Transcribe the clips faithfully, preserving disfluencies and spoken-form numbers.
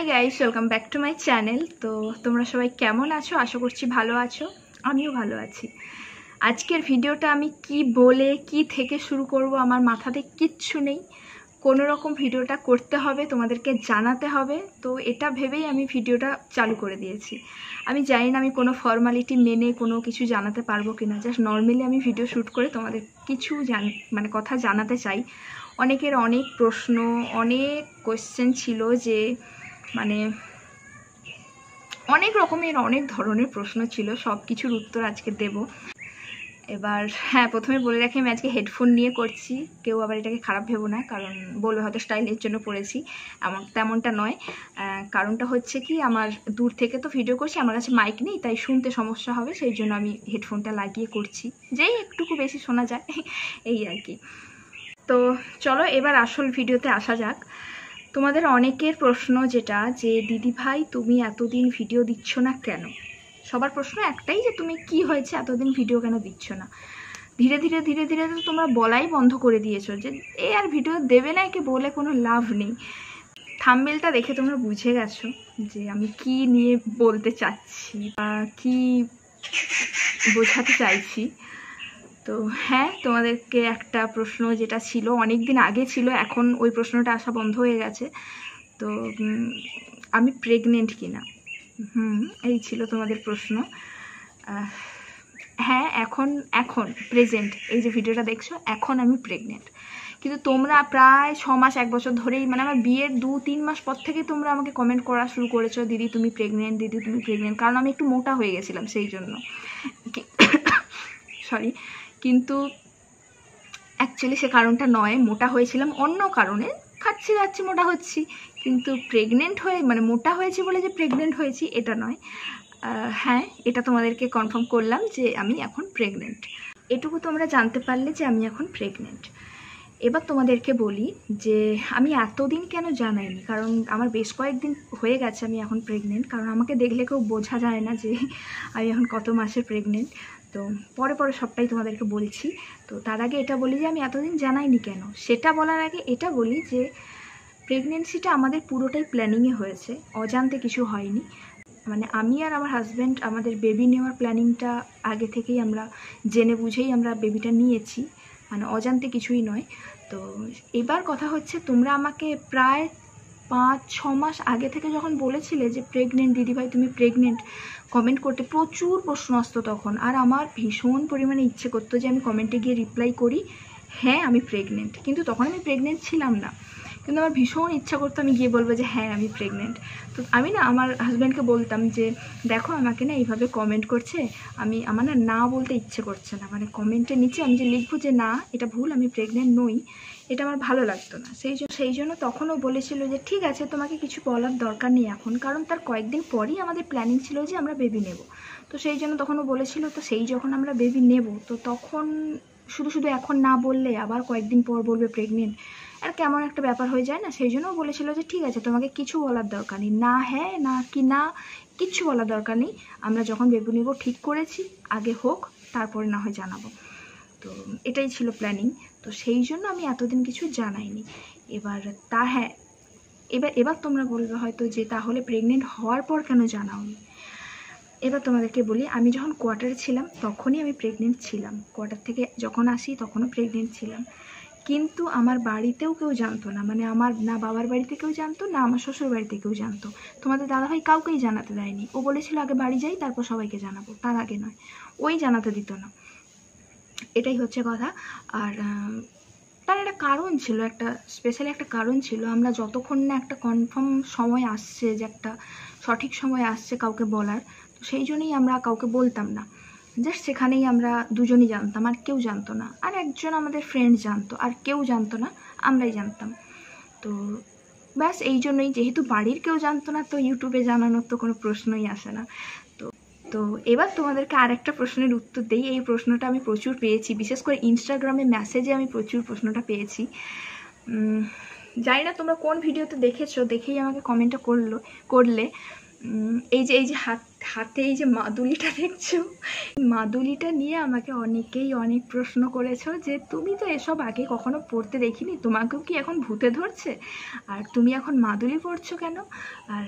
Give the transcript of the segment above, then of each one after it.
High guys, welcome back to my channel. তো তোমরা সবাই কেমন আছো? আশা করছি ভালো আছো, আমিও ভালো আছি। আজকের ভিডিওটা আমি কি বলে কি থেকে শুরু করব আমার মাথাতে কিচ্ছু নেই। কোনো রকম ভিডিওটা করতে হবে, তোমাদেরকে জানাতে হবে, তো এটা ভেবেই আমি ভিডিওটা চালু করে দিয়েছি। আমি জানি না আমি কোনো ফর্মালিটি মেনে কোনো কিছু জানাতে পারবো কিনা, জাস্ট নর্মালি আমি ভিডিও শ্যুট করে তোমাদের কিছু জান মানে কথা জানাতে চাই। অনেকের অনেক প্রশ্ন, অনেক কোয়েশ্চেন ছিল, যে মানে অনেক রকমের অনেক ধরনের প্রশ্ন ছিল, সব কিছুর উত্তর আজকে দেব। এবার হ্যাঁ, প্রথমে বলে রাখি আমি আজকে হেডফোন নিয়ে করছি, কেউ আবার এটাকে খারাপ ভেবো না, কারণ বলবে হয়তো স্টাইলের জন্য পড়েছি, এমন তেমনটা নয়। কারণটা হচ্ছে কি, আমার দূর থেকে তো ভিডিও করছি, আমার কাছে মাইক নেই, তাই শুনতে সমস্যা হবে, সেই জন্য আমি হেডফোনটা লাগিয়ে করছি, যেই একটুকু বেশি শোনা যায় এই আর কি। তো চলো এবার আসল ভিডিওতে আসা যাক। তোমাদের অনেকের প্রশ্ন যেটা, যে দিদি ভাই তুমি এতদিন ভিডিও দিচ্ছ না কেন? সবার প্রশ্ন একটাই, যে তুমি কি হয়েছে এতদিন ভিডিও কেন দিচ্ছ না? ধীরে ধীরে ধীরে ধীরে তো তোমরা বলাই বন্ধ করে দিয়েছো যে এ আর ভিডিও দেবে না, একে বলে কোনো লাভ নেই। থাম্বনেলটা দেখে তোমরা বুঝে গেছো যে আমি কি নিয়ে বলতে চাচ্ছি বা কি বোঝাতে চাইছি। তো হ্যাঁ, তোমাদেরকে একটা প্রশ্ন যেটা ছিল অনেক দিন আগে ছিল, এখন ওই প্রশ্নটা আসা বন্ধ হয়ে গেছে। তো আমি প্রেগনেন্ট কিনা, হুম এই ছিল তোমাদের প্রশ্ন। হ্যাঁ, এখন এখন প্রেজেন্ট এই যে ভিডিওটা দেখছো, এখন আমি প্রেগনেন্ট। কিন্তু তোমরা প্রায় ছ মাস এক বছর ধরেই, মানে আমার বিয়ের দু তিন মাস পর থেকে তোমরা আমাকে কমেন্ট করা শুরু করেছো, দিদি তুমি প্রেগনেন্ট, দিদি তুমি প্রেগনেন্ট। কারণ আমি একটু মোটা হয়ে গেছিলাম সেই জন্য, সরি। কিন্তু অ্যাকচুয়ালি সে কারণটা নয়, মোটা হয়েছিলাম অন্য কারণে, খাচ্ছি যাচ্ছি মোটা হচ্ছি। কিন্তু প্রেগনেন্ট হয়ে মানে মোটা হয়েছি বলে যে প্রেগনেন্ট হয়েছি এটা নয়। হ্যাঁ, এটা তোমাদেরকে কনফার্ম করলাম যে আমি এখন প্রেগনেন্ট। এটুকু তোমরা জানতে পারলে যে আমি এখন প্রেগনেন্ট। এবার তোমাদেরকে বলি যে আমি এতদিন কেন জানাইনি, কারণ আমার বেশ কয়েকদিন হয়ে গেছে আমি এখন প্রেগনেন্ট। কারণ আমাকে দেখলে কেউ বোঝা যায় না যে আমি এখন কত মাসের প্রেগনেন্ট। তো পরে পরে সবটাই তোমাদেরকে বলছি। তো তার আগে এটা বলি যে আমি এতদিন জানাইনি কেন। সেটা বলার আগে এটা বলি যে প্রেগনেন্সিটা আমাদের পুরোটাই প্ল্যানিংয়ে হয়েছে, অজান্তে কিছু হয়নি। মানে আমি আর আমার হাজব্যান্ড আমাদের বেবি নেওয়ার প্ল্যানিংটা আগে থেকেই আমরা জেনে বুঝেই আমরা বেবিটা নিয়েছি, মানে অজান্তে কিছুই নয়। তো এবার কথা হচ্ছে, তোমরা আমাকে প্রায় পাঁচ ছ মাস আগে থেকে যখন বলেছিলে যে প্রেগনেন্ট দিদিভাই তুমি প্রেগনেন্ট, কমেন্ট করতে প্রচুর প্রশ্ন আসতো তখন। আর আমার ভীষণ পরিমাণে ইচ্ছে করতো যে আমি কমেন্টে গিয়ে রিপ্লাই করি হ্যাঁ আমি প্রেগনেন্ট, কিন্তু তখন আমি প্রেগনেন্ট ছিলাম না। কিন্তু আমার ভীষণ ইচ্ছা করতো আমি গিয়ে বলবো যে হ্যাঁ আমি প্রেগনেন্ট। তো আমি না আমার হাজব্যান্ডকে বলতাম যে দেখো আমাকে না এইভাবে কমেন্ট করছে, আমি আমার না না বলতে ইচ্ছে করছে না, মানে কমেন্টের নিচে আমি যে লিখবো যে না এটা ভুল, আমি প্রেগনেন্ট নই, এটা আমার ভালো লাগতো না। সেই জন্য সেই জন্য তখনও বলেছিল যে ঠিক আছে তোমাকে কিছু বলার দরকার নেই এখন, কারণ তার কয়েকদিন পরই আমাদের প্ল্যানিং ছিল যে আমরা বেবি নেব। তো সেই জন্য তখনও বলেছিল। তো সেই যখন আমরা বেবি নেব, তো তখন শুধু শুধু এখন না বললে আবার কয়েকদিন পর বলবে প্রেগনেন্ট, আর কেমন একটা ব্যাপার হয়ে যায় না। সেই জন্য বলেছিল যে ঠিক আছে তোমাকে কিছু বলার দরকার নেই, না হ্যাঁ না কি না কিচ্ছু বলার দরকার নেই, আমরা যখন বেবি নেব ঠিক করেছি, আগে হোক তারপরে না হয় জানাবো। তো এটাই ছিল প্ল্যানিং। তো সেই জন্য আমি এতদিন কিছু জানাইনি। এবার তা হ্যাঁ, এবার এবার তোমরা বলবে হয়তো যে তাহলে প্রেগনেন্ট হওয়ার পর কেন জানাওনি। এবার তোমাদেরকে বলি, আমি যখন কোয়ার্টারে ছিলাম তখনই আমি প্রেগনেন্ট ছিলাম, কোয়ার্টার থেকে যখন আসি তখনও প্রেগনেন্ট ছিলাম। কিন্তু আমার বাড়িতেও কেউ জানতো না, মানে আমার না বাবার বাড়িতে কেউ জানতো না আমার শ্বশুর বাড়িতে কেউ জানতো। তোমাদের দাদাভাই কাউকেই জানাতে দেয়নি, ও বলেছিল আগে বাড়ি যাই তারপর সবাইকে জানাবো, তার আগে নয়, ওই জানাতে দিত না। এটাই হচ্ছে কথা। আর তার একটা কারণ ছিল, একটা স্পেশালি একটা কারণ ছিল। আমরা যতক্ষণ না একটা কনফার্ম সময় আসছে, যে একটা সঠিক সময় আসছে কাউকে বলার, তো সেই জন্যই আমরা কাউকে বলতাম না। জাস্ট সেখানেই আমরা দুজনই জানতাম, আর কেউ জানতো না। আর একজন আমাদের ফ্রেন্ড জানতো, আর কেউ জানতো না, আমরাই জানতাম। তো ব্যাস এই জন্যই, যেহেতু বাড়ির কেউ জানতো না, তো ইউটিউবে জানানোর তো কোনো প্রশ্নই আসে না। তো তো এবার তোমাদেরকে আর একটা প্রশ্নের উত্তর দিই। এই প্রশ্নটা আমি প্রচুর পেয়েছি, বিশেষ করে ইনস্টাগ্রামে মেসেজে আমি প্রচুর প্রশ্নটা পেয়েছি। জানি না তোমরা কোন ভিডিওতে দেখেছো, দেখেই আমাকে কমেন্টটা করলো করলে এই যে এই যে হাত হাতে এই যে মাদুলিটা দেখছো, মাদুলিটা নিয়ে আমাকে অনেকেই অনেক প্রশ্ন করেছো যে তুমি তো এসব আগে কখনো পড়তে দেখিনি, তোমাকেও কি এখন ভূতে ধরছে, আর তুমি এখন মাদুলি পড়ছো কেন, আর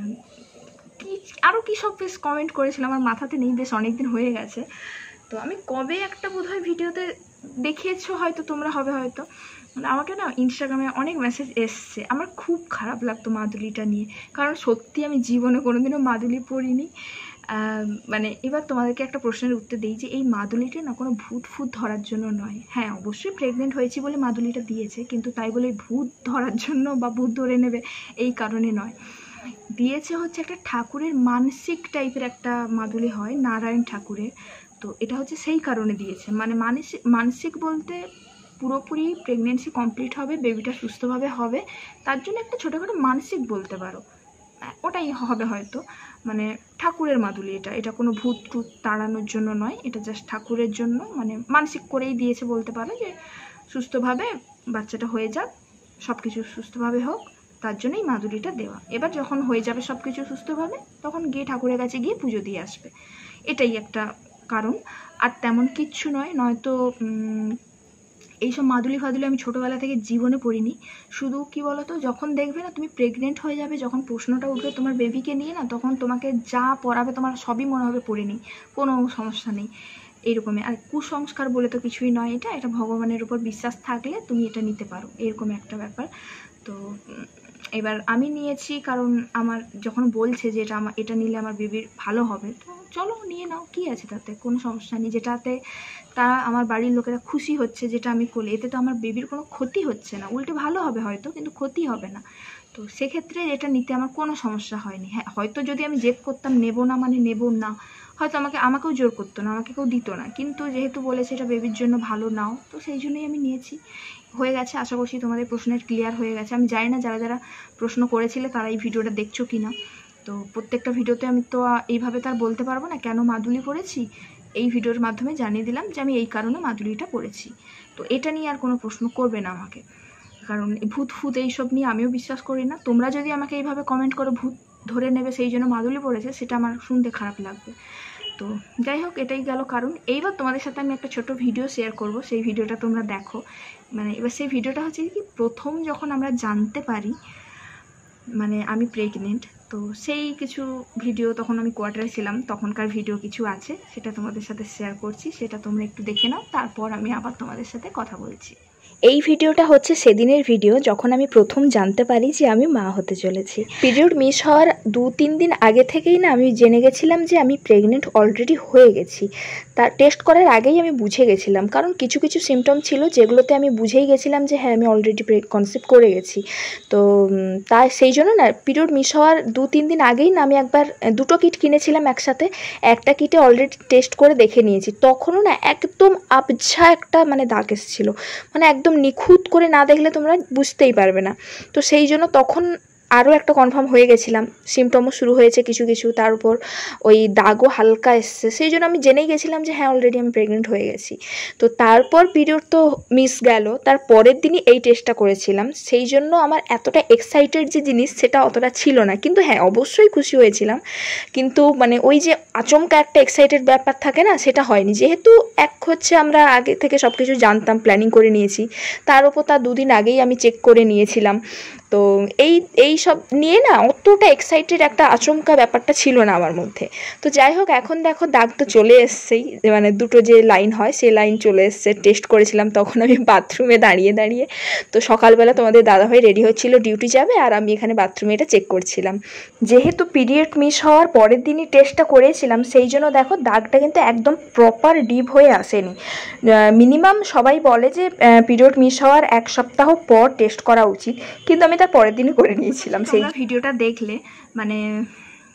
কি আরও কী সব বেশ কমেন্ট করেছিলাম, আমার মাথাতে নেই, বেশ অনেকদিন হয়ে গেছে। তো আমি কবে একটা বোধহয় ভিডিওতে দেখিয়েছো হয়তো তোমরা, হবে হয়তো, আমাকে না ইনস্টাগ্রামে অনেক মেসেজ এসছে। আমার খুব খারাপ লাগতো মাদুলিটা নিয়ে, কারণ সত্যি আমি জীবনে কোনোদিনও মাদুলি পরিনি। মানে এবার তোমাদেরকে একটা প্রশ্নের উত্তর দিই যে এই মাদুলিটা না কোনো ভূত ফুত ধরার জন্য নয়। হ্যাঁ অবশ্যই প্রেগনেন্ট হয়েছি বলে মাদুলিটা দিয়েছে, কিন্তু তাই বলে ভূত ধরার জন্য বা ভূত ধরে নেবে এই কারণে নয়। দিয়েছে হচ্ছে একটা ঠাকুরের মানসিক টাইপের একটা মাদুলি হয়, নারায়ণ ঠাকুরের, তো এটা হচ্ছে সেই কারণে দিয়েছে। মানে মানসিক মানসিক বলতে পুরোপুরি প্রেগনেন্সি কমপ্লিট হবে, বেবিটা সুস্থভাবে হবে, তার জন্য একটা ছোটোখাটো মানসিক বলতে পারো, ওটাই হবে হয়তো। মানে ঠাকুরের মাদুলি এটা, এটা কোনো ভূত টুত তাড়ানোর জন্য নয়, এটা জাস্ট ঠাকুরের জন্য, মানে মানসিক করেই দিয়েছে বলতে পারো, যে সুস্থভাবে বাচ্চাটা হয়ে যাক, সব কিছু সুস্থভাবে হোক, তার জন্যই মাদুলিটা দেওয়া। এবার যখন হয়ে যাবে সব কিছু সুস্থভাবে, তখন গিয়ে ঠাকুরের কাছে গিয়ে পুজো দিয়ে আসবে, এটাই একটা কারণ, আর তেমন কিচ্ছু নয়। নয়তো এইসব মাদুলি ফাদুলি আমি ছোটোবেলা থেকে জীবনে পড়িনি। শুধু কি বলো তো, যখন দেখবে না তুমি প্রেগনেন্ট হয়ে যাবে, যখন প্রশ্নটা উঠবে তোমার বেবিকে নিয়ে না, তখন তোমাকে যা পড়াবে তোমার সবই মনে হবে পড়ে নিই, কোনো সমস্যা নেই এইরকমই। আর কুসংস্কার বলে তো কিছুই নয়, এটা এটা ভগবানের উপর বিশ্বাস থাকলে তুমি এটা নিতে পারো, এরকম একটা ব্যাপার। তো এবার আমি নিয়েছি কারণ আমার যখন বলছে যে এটা আমার এটা নিলে আমার বেবির ভালো হবে, তো চলো নিয়ে নাও, কি আছে তাতে, কোনো সমস্যা নেই। যেটাতে তারা আমার বাড়ির লোকেরা খুশি হচ্ছে যেটা আমি করলে, এতে তো আমার বেবির কোনো ক্ষতি হচ্ছে না, উল্টে ভালো হবে হয়তো, কিন্তু ক্ষতি হবে না। তো সেক্ষেত্রে এটা নিতে আমার কোনো সমস্যা হয়নি। হ্যাঁ হয়তো যদি আমি জেদ করতাম নেবো না মানে নেবো না, হয়তো আমাকে আমাকেও জোর করতো না, আমাকে কেউ দিত না, কিন্তু যেহেতু বলেছে এটা বেবির জন্য ভালো নাও, তো সেই জন্যই আমি নিয়েছি। হয়ে গেছে, আশা করছি তোমাদের প্রশ্নের ক্লিয়ার হয়ে গেছে। আমি জানি না যারা যারা প্রশ্ন করেছিলে তারা এই ভিডিওটা দেখছো কি না, তো প্রত্যেকটা ভিডিওতে আমি তো এইভাবে তার বলতে পারবো না কেন মাদুলি পরেছি, এই ভিডিওর মাধ্যমে জানিয়ে দিলাম যে আমি এই কারণে মাদুলিটা পরেছি। তো এটা নিয়ে আর কোনো প্রশ্ন করবে না আমাকে, কারণ ভূত ফুত এইসব নিয়ে আমিও বিশ্বাস করি না। তোমরা যদি আমাকে এইভাবে কমেন্ট করো ভূত ধরে নেবে সেই জন্য মাদুলি পড়েছে, সেটা আমার শুনতে খারাপ লাগবে। তো যাই হোক, এটাই গেল কারণ। এইবার তোমাদের সাথে আমি একটা ছোট ভিডিও শেয়ার করব, সেই ভিডিওটা তোমরা দেখো। মানে এবার সেই ভিডিওটা হচ্ছে কি, প্রথম যখন আমরা জানতে পারি মানে আমি প্রেগনেন্ট, তো সেই কিছু ভিডিও, তখন আমি কোয়ার্টারে ছিলাম, তখনকার ভিডিও কিছু আছে, সেটা তোমাদের সাথে শেয়ার করছি, সেটা তোমরা একটু দেখে নাও, তারপর আমি আবার তোমাদের সাথে কথা বলছি। এই ভিডিওটা হচ্ছে সেদিনের ভিডিও যখন আমি প্রথম জানতে পারি যে আমি মা হতে চলেছি। পিরিয়ড মিস হওয়ার দু তিন দিন আগে থেকেই না আমি জেনে গেছিলাম যে আমি প্রেগনেন্ট অলরেডি হয়ে গেছি। তার টেস্ট করার আগেই আমি বুঝে গেছিলাম, কারণ কিছু কিছু সিমটম ছিল যেগুলোতে আমি বুঝেই গেছিলাম যে হ্যাঁ আমি অলরেডি কনসিভ করে গেছি। তো তাই সেই জন্য না পিরিয়ড মিস হওয়ার দু তিন দিন আগেই না আমি একবার দুটো কিট কিনেছিলাম একসাথে, একটা কিটে অলরেডি টেস্ট করে দেখে নিয়েছি। তখনও না একদম আবঝা একটা মানে দাগ এসেছিলো, মানে একদম নিখুঁত করে না দেখলে তোমরা বুঝতেই পারবে না। তো সেই জন্য তখন আরও একটা কনফার্ম হয়ে গেছিলাম, সিমটমও শুরু হয়েছে কিছু কিছু, তার উপর ওই দাগও হালকা এসছে, সেই জন্য আমি জেনেই গেছিলাম যে হ্যাঁ অলরেডি আমি প্রেগনেন্ট হয়ে গেছি। তো তারপর পিরিয়ড তো মিস গেল, তার পরের দিনই এই টেস্টটা করেছিলাম, সেই জন্য আমার এতটা এক্সাইটেড যে জিনিস সেটা অতটা ছিল না, কিন্তু হ্যাঁ অবশ্যই খুশি হয়েছিলাম, কিন্তু মানে ওই যে আচমকা একটা এক্সাইটেড ব্যাপার থাকে না, সেটা হয়নি। যেহেতু এক হচ্ছে আমরা আগে থেকে সব কিছু জানতাম, প্ল্যানিং করে নিয়েছি, তার উপর তার দুদিন আগেই আমি চেক করে নিয়েছিলাম, তো এই এই সব নিয়ে না অতটা এক্সাইটেড একটা আচমকা ব্যাপারটা ছিল না আমার মধ্যে। তো যাই হোক, এখন দেখো দাগ তো চলে এসছেই, মানে দুটো যে লাইন হয় সেই লাইন চলে এসছে। টেস্ট করেছিলাম তখন আমি বাথরুমে দাঁড়িয়ে দাঁড়িয়ে, তো সকালবেলা তোমাদের দাদাভাই রেডি হচ্ছিল ডিউটি যাবে, আর আমি এখানে বাথরুমে এটা চেক করছিলাম। যেহেতু পিরিয়ড মিস হওয়ার পরের দিনই টেস্টটা করেছিলাম, সেই জন্য দেখো দাগটা কিন্তু একদম প্রপার ডিপ হয়ে আসেনি। মিনিমাম সবাই বলে যে পিরিয়ড মিস হওয়ার এক সপ্তাহ পর টেস্ট করা উচিত, কিন্তু আমি তার পরের দিনই করে নিয়েছিলাম। সেই ভিডিওটা দেখলে মানে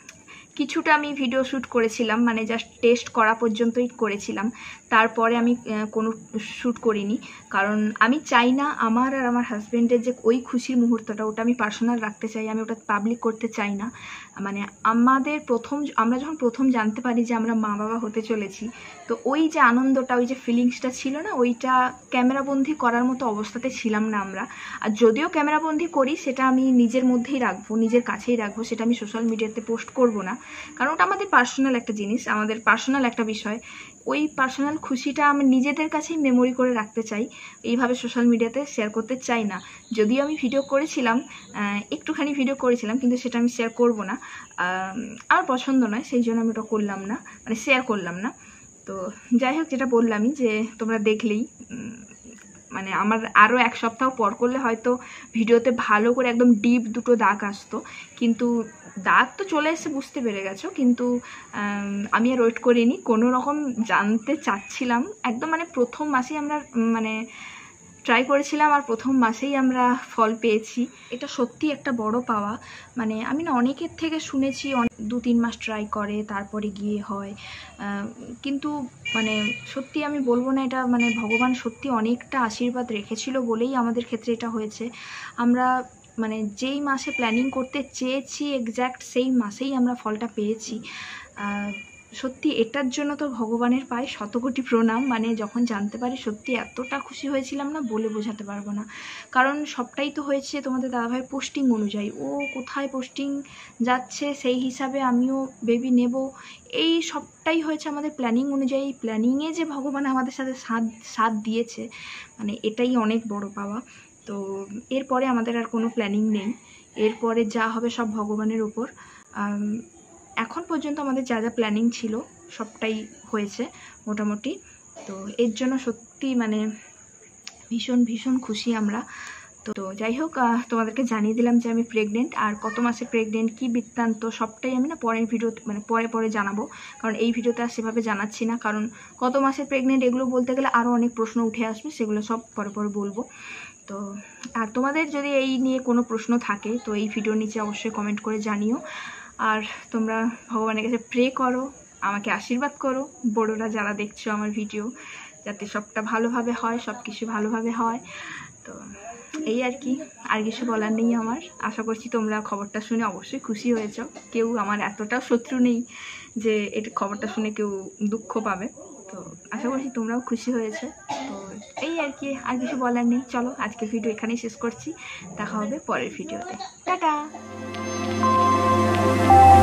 কিছুটা আমি ভিডিও শ্যুট করেছিলাম, মানে জাস্ট টেস্ট করা পর্যন্তই করেছিলাম, তারপরে আমি কোনো শ্যুট করিনি। কারণ আমি চাই না আমার আর আমার হাজব্যান্ডের যে ওই খুশির মুহূর্তটা ওটা আমি পার্সোনাল রাখতে চাই, আমি ওটা পাবলিক করতে চাই না। মানে আমাদের প্রথম আমরা যখন প্রথম জানতে পারি যে আমরা মা বাবা হতে চলেছি, তো ওই যে আনন্দটা, ওই যে ফিলিংসটা ছিল না, ওইটা ক্যামেরাবন্দি করার মতো অবস্থাতে ছিলাম না আমরা। আর যদিও ক্যামেরাবন্দি করি সেটা আমি নিজের মধ্যেই রাখবো, নিজের কাছেই রাখবো, সেটা আমি সোশ্যাল মিডিয়াতে পোস্ট করব না, কারণ ওটা আমাদের পার্সোনাল একটা জিনিস, আমাদের পার্সোনাল একটা বিষয়। ওই পার্সোনাল খুশিটা আমি নিজেদের কাছেই মেমোরি করে রাখতে চাই, এইভাবে সোশ্যাল মিডিয়াতে শেয়ার করতে চাই না। যদিও আমি ভিডিও করেছিলাম, একটুখানি ভিডিও করেছিলাম, কিন্তু সেটা আমি শেয়ার করব না, আমার পছন্দ নয়, সেই জন্য আমি ওটা করলাম না, মানে শেয়ার করলাম না। তো যাই হোক, যেটা বললামই যে তোমরা দেখলেই, মানে আমার আরও এক সপ্তাহ পর করলে হয়তো ভিডিওতে ভালো করে একদম ডিপ দুটো দাগ আসতো, কিন্তু দাগ তো চলে এসে বুঝতে পেরে গেছো, কিন্তু আমি আর ওয়েট করিনি, কোনো রকম জানতে চাচ্ছিলাম একদম, মানে প্রথম মাসেই আমরা মানে ট্রাই করেছিলাম আর প্রথম মাসেই আমরা ফল পেয়েছি। এটা সত্যি একটা বড় পাওয়া। মানে আমি না অনেকের থেকে শুনেছি দু তিন মাস ট্রাই করে তারপরে গিয়ে হয়, কিন্তু মানে সত্যি আমি বলবো না, এটা মানে ভগবান সত্যি অনেকটা আশীর্বাদ রেখেছিল বলেই আমাদের ক্ষেত্রে এটা হয়েছে। আমরা মানে যেই মাসে প্ল্যানিং করতে চেয়েছি এক্স্যাক্ট সেই মাসেই আমরা ফলটা পেয়েছি। সত্যি এটার জন্য তো ভগবানের পায়ে শতকোটি প্রণাম। মানে যখন জানতে পারি সত্যি এতটা খুশি হয়েছিলাম না, বলে বোঝাতে পারবো না। কারণ সবটাই তো হয়েছে তোমাদের দাদাভাই পোস্টিং অনুযায়ী, ও কোথায় পোস্টিং যাচ্ছে সেই হিসাবে আমিও বেবি নেব, এই সবটাই হয়েছে আমাদের প্ল্যানিং অনুযায়ী। প্ল্যানিংয়ে যে ভগবান আমাদের সাথে সাথ সাথ দিয়েছে, মানে এটাই অনেক বড় পাওয়া। তো এরপরে আমাদের আর কোনো প্ল্যানিং নেই, এরপরে যা হবে সব ভগবানের ওপর। এখন পর্যন্ত আমাদের যা যা প্ল্যানিং ছিল সবটাই হয়েছে মোটামুটি। তো এর জন্য সত্যি মানে ভীষণ ভীষণ খুশি আমরা। তো যাই হোক, তোমাদেরকে জানিয়ে দিলাম যে আমি প্রেগনেন্ট, আর কত মাসে প্রেগনেন্ট, কী বৃত্তান্ত সবটাই আমি না পরের ভিডিও মানে পরে পরে জানাবো, কারণ এই ভিডিওতে আর সেভাবে জানাচ্ছি না, কারণ কত মাসে প্রেগনেন্ট এগুলো বলতে গেলে আরও অনেক প্রশ্ন উঠে আসবে, সেগুলো সব পরে পরে বলবো। তো আর তোমাদের যদি এই নিয়ে কোনো প্রশ্ন থাকে তো এই ভিডিওর নিচে অবশ্যই কমেন্ট করে জানিও। আর তোমরা ভগবানের কাছে প্রে করো, আমাকে আশীর্বাদ করো, বড়োরা যারা দেখছো আমার ভিডিও, যাতে সবটা ভালোভাবে হয়, সব কিছু ভালোভাবে হয়। তো এই আর কি, আর কিছু বলার নেই আমার। আশা করছি তোমরা খবরটা শুনে অবশ্যই খুশি হয়েছো, কেউ আমার এতটাও শত্রু নেই যে এটা খবরটা শুনে কেউ দুঃখ পাবে। তো আশা করছি তোমরাও খুশি হয়েছে। তো এই আর কি, আর কিছু বলার নেই। চলো আজকের ভিডিও এখানেই শেষ করছি, দেখা হবে পরের ভিডিওতে। টাটা।